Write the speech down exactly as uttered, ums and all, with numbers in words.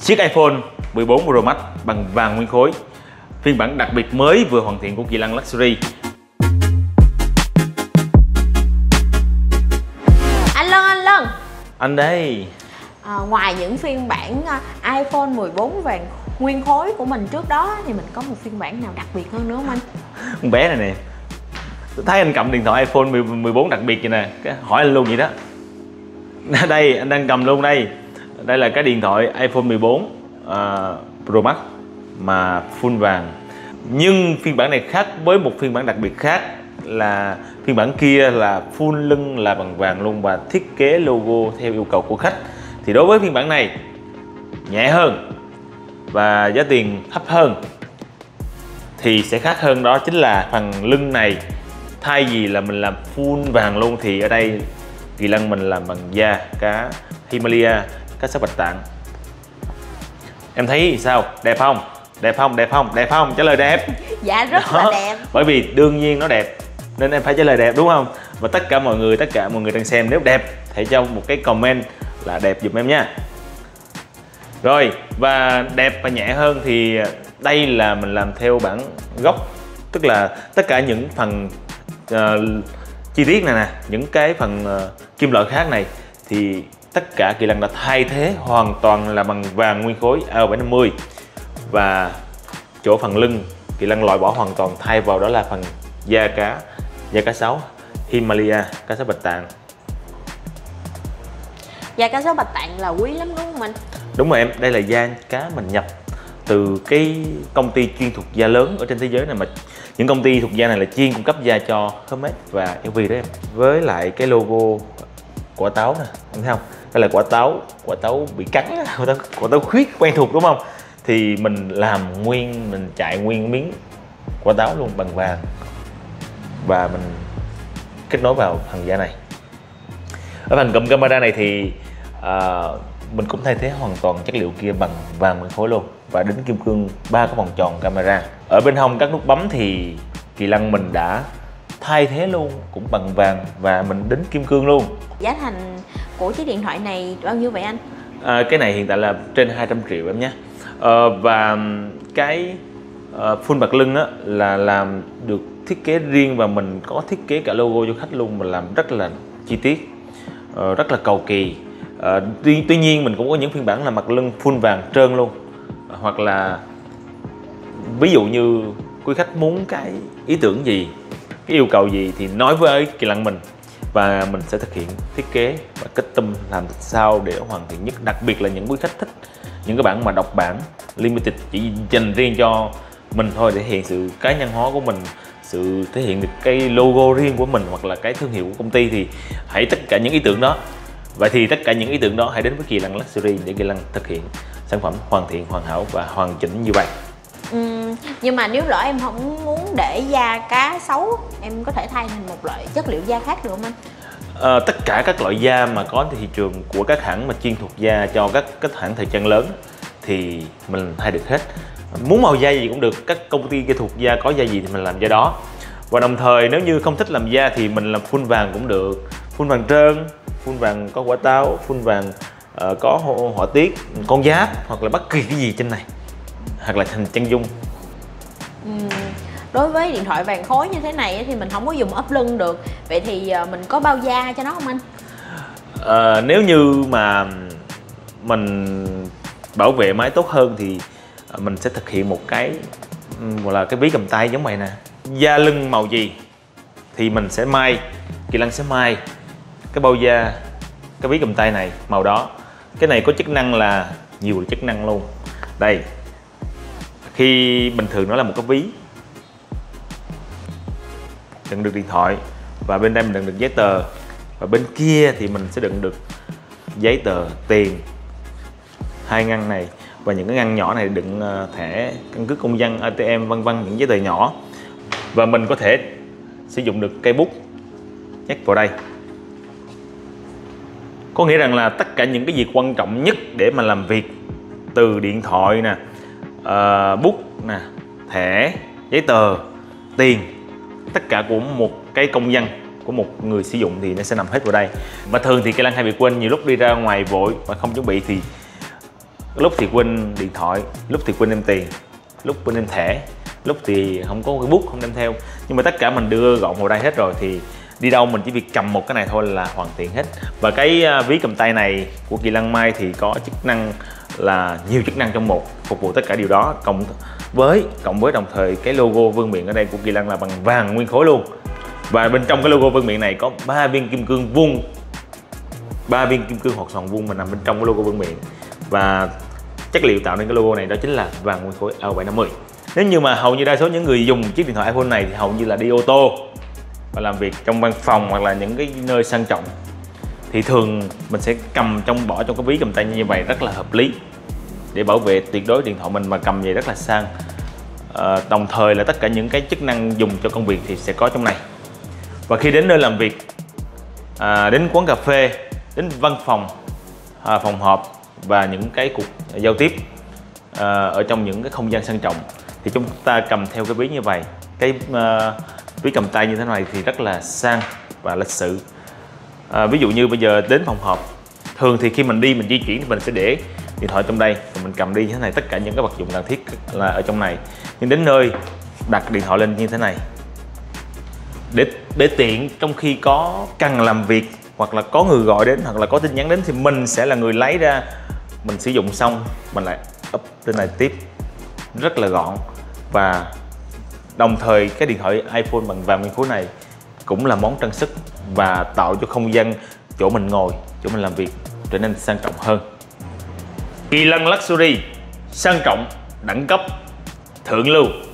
Chiếc iPhone mười bốn Pro Max bằng vàng nguyên khối, phiên bản đặc biệt mới vừa hoàn thiện của Kỳ Lân Luxury. Anh Lân, anh Lân. Anh đây. À, ngoài những phiên bản iPhone mười bốn vàng nguyên khối của mình trước đó thì mình có một phiên bản nào đặc biệt hơn nữa không anh? Con bé này nè, tôi thấy anh cầm điện thoại iPhone mười bốn đặc biệt vậy nè, cái hỏi anh luôn vậy đó. Đây, anh đang cầm luôn đây. Đây là cái điện thoại iPhone mười bốn uh, Pro Max mà full vàng. Nhưng phiên bản này khác với một phiên bản đặc biệt khác, là phiên bản kia là full lưng là bằng vàng luôn và thiết kế logo theo yêu cầu của khách. Thì đối với phiên bản này nhẹ hơn và giá tiền thấp hơn thì sẽ khác hơn, đó chính là phần lưng này thay vì là mình làm full vàng luôn thì ở đây Kỳ Lân mình làm bằng da cá Himalaya, cá sấu bạch tạng. Em thấy sao? Đẹp không? Đẹp không? Đẹp không? Đẹp không? Trả lời đẹp. Dạ rất đó. là đẹp. Bởi vì đương nhiên nó đẹp nên em phải trả lời đẹp, đúng không? Và tất cả mọi người, tất cả mọi người đang xem nếu đẹp hãy cho một cái comment là đẹp giùm em nha. Rồi, và đẹp và nhẹ hơn thì đây là mình làm theo bản gốc, tức là tất cả những phần uh, chi tiết này nè, những cái phần uh, kim loại khác này thì tất cả Kỳ Lân đã thay thế hoàn toàn là bằng vàng nguyên khối A O bảy năm mươi. Và chỗ phần lưng Kỳ Lân loại bỏ hoàn toàn, thay vào đó là phần da cá, da cá sấu Himalaya, cá sấu bạch tạng. Da cá sấu bạch tạng là quý lắm đúng không anh? Đúng rồi em, đây là da cá mình nhập từ cái công ty chuyên thuộc da lớn ở trên thế giới này, mà những công ty thuộc da này là chuyên cung cấp da cho Hermes và L V đó em. Với lại cái logo quả táo nè, em thấy không? Đây là quả táo, quả táo bị cắn, quả táo, quả táo khuyết quen thuộc đúng không? Thì mình làm nguyên, mình chạy nguyên miếng quả táo luôn bằng vàng và mình kết nối vào phần da này. Ở phần cụm camera này thì uh, mình cũng thay thế hoàn toàn chất liệu kia bằng vàng nguyên khối luôn và đính kim cương ba cái vòng tròn camera. Ở bên hông các nút bấm thì Kỳ Lân mình đã thay thế luôn cũng bằng vàng và mình đính kim cương luôn. Giá thành của chiếc điện thoại này bao nhiêu vậy anh? À, cái này hiện tại là trên hai trăm triệu em nhé. À, và cái uh, full bạc lưng á, là làm được thiết kế riêng và mình có thiết kế cả logo cho khách luôn, mình làm rất là chi tiết, uh, rất là cầu kỳ. Uh, tuy, tuy nhiên mình cũng có những phiên bản là mặt lưng full vàng trơn luôn, uh, hoặc là ví dụ như quý khách muốn cái ý tưởng gì, cái yêu cầu gì thì nói với Kỳ Lân mình và mình sẽ thực hiện thiết kế và kết tâm làm sao để hoàn thiện nhất. Đặc biệt là những quý khách thích những cái bản mà độc bản limited chỉ dành riêng cho mình thôi, để thể hiện sự cá nhân hóa của mình, sự thể hiện được cái logo riêng của mình hoặc là cái thương hiệu của công ty, thì hãy tất cả những ý tưởng đó. Vậy thì tất cả những ý tưởng đó hãy đến với Kỳ Lân Luxury để Kỳ Lân thực hiện sản phẩm hoàn thiện, hoàn hảo và hoàn chỉnh như vậy. Ừ, nhưng mà nếu lỡ em không muốn để da cá sấu, em có thể thay thành một loại chất liệu da khác được không anh? À, tất cả các loại da mà có trên thị trường của các hãng mà chuyên thuộc da cho các các hãng thời trang lớn thì mình thay được hết. Muốn màu da gì cũng được, các công ty thuộc da có da gì thì mình làm da đó. Và đồng thời nếu như không thích làm da thì mình làm full vàng cũng được, full vàng trơn, full vàng có quả táo, full vàng uh, có họa tiết, con giáp hoặc là bất kỳ cái gì trên này, hoặc là thành chân dung. Ừ. Đối với điện thoại vàng khối như thế này thì mình không có dùng ốp lưng được. Vậy thì mình có bao da cho nó không anh? À, nếu như mà mình bảo vệ máy tốt hơn thì mình sẽ thực hiện một cái gọi là cái ví cầm tay giống vậy nè. Da lưng màu gì thì mình sẽ may, Kỳ Lân sẽ may cái bao da, cái ví cầm tay này màu đó. Cái này có chức năng là nhiều chức năng luôn. Đây, khi bình thường nó là một cái ví đựng được điện thoại và bên đây mình đựng được giấy tờ, và bên kia thì mình sẽ đựng được giấy tờ, tiền, hai ngăn này và những cái ngăn nhỏ này đựng thẻ căn cước công dân, a tê em, vân vân, những giấy tờ nhỏ. Và mình có thể sử dụng được cây bút nhét vào đây. Có nghĩa rằng là tất cả những cái việc quan trọng nhất để mà làm việc, từ điện thoại nè, uh, bút nè, thẻ, giấy tờ, tiền, tất cả của một cái công dân, của một người sử dụng thì nó sẽ nằm hết vào đây. Và thường thì Kỳ Lân hay bị quên, nhiều lúc đi ra ngoài vội và không chuẩn bị thì lúc thì quên điện thoại, lúc thì quên đem tiền, lúc quên đem thẻ, lúc thì không có cái bút không đem theo, nhưng mà tất cả mình đưa gọn vào đây hết rồi thì đi đâu mình chỉ việc cầm một cái này thôi là hoàn thiện hết. Và cái ví cầm tay này của Kỳ Lân Mai thì có chức năng là nhiều chức năng trong một, phục vụ tất cả điều đó, cộng với cộng với đồng thời cái logo vương miện ở đây của Kỳ Lân là bằng vàng nguyên khối luôn. Và bên trong cái logo vương miện này có ba viên kim cương vuông, ba viên kim cương hoạt sòn vuông mà nằm bên trong cái logo vương miện, và chất liệu tạo nên cái logo này đó chính là vàng nguyên khối A bảy năm mươi. Nếu như mà hầu như đa số những người dùng chiếc điện thoại iPhone này thì hầu như là đi ô tô và làm việc trong văn phòng hoặc là những cái nơi sang trọng, thì thường mình sẽ cầm trong bỏ trong cái ví cầm tay như vậy rất là hợp lý để bảo vệ tuyệt đối điện thoại mình mà cầm về rất là sang. À, đồng thời là tất cả những cái chức năng dùng cho công việc thì sẽ có trong này. Và khi đến nơi làm việc, à, đến quán cà phê, đến văn phòng, à, phòng họp và những cái cuộc giao tiếp à, ở trong những cái không gian sang trọng thì chúng ta cầm theo cái ví như vậy, cái uh, ví cầm tay như thế này thì rất là sang và lịch sự. À, ví dụ như bây giờ đến phòng họp, thường thì khi mình đi mình di chuyển thì mình sẽ để điện thoại trong đây và mình cầm đi như thế này, tất cả những cái vật dụng cần thiết là ở trong này. Nhưng đến nơi đặt điện thoại lên như thế này để để tiện trong khi có cần làm việc hoặc là có người gọi đến hoặc là có tin nhắn đến thì mình sẽ là người lấy ra, mình sử dụng xong mình lại up lên này tiếp, rất là gọn. Và đồng thời cái điện thoại iPhone bằng vàng nguyên khối này cũng là món trang sức và tạo cho không gian chỗ mình ngồi, chỗ mình làm việc trở nên sang trọng hơn. Kỳ Lân Luxury, sang trọng, đẳng cấp, thượng lưu.